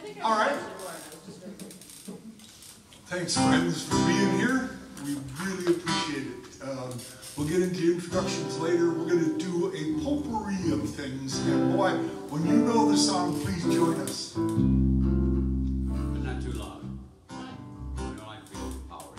All right. Thanks, friends, for being here. We really appreciate it. We'll get into introductions later. We're going to do a potpourri of things. And boy, when you know the song, please join us. But not too loud. We don't like to be overpowered.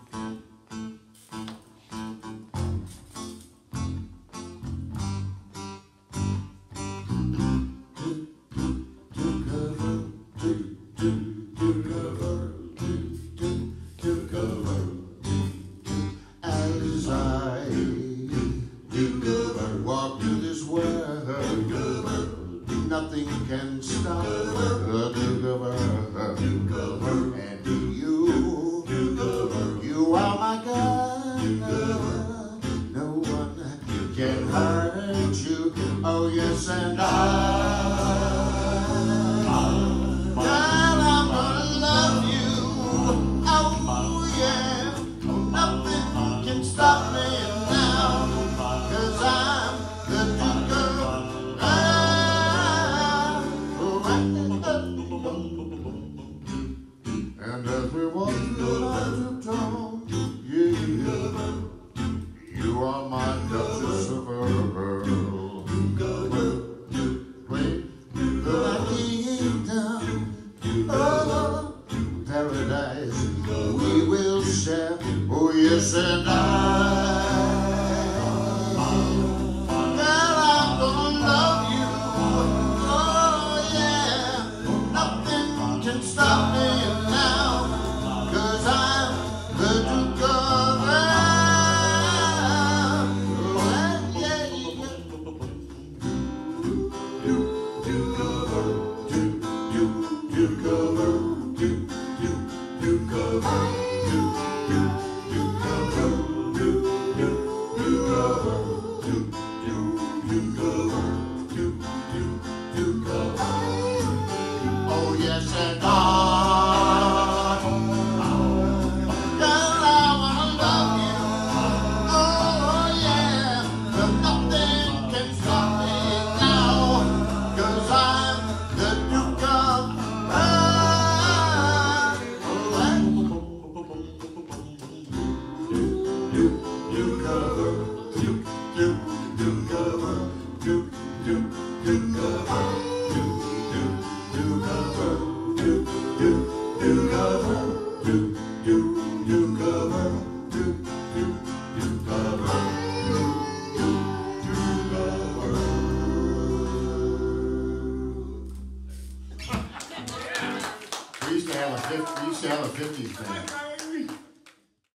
As I walk through this world, nothing can stop the and you are my God. No one can hurt you. Oh yes, and stop me now, 'cause I'm the Duke and as we walk through the light of dawn, you are my Duchess of Earl. Wait, the kingdom, oh, paradise, we will share. Oh yes, and stop me now, 'cause I'm the Duke of Earl. Duke of Earl, Duke of Earl, Duke of Earl, Duke of Earl, Duke of Earl, Duke of Earl, Duke of Earl. Oh yes, and we used to have a 50s band.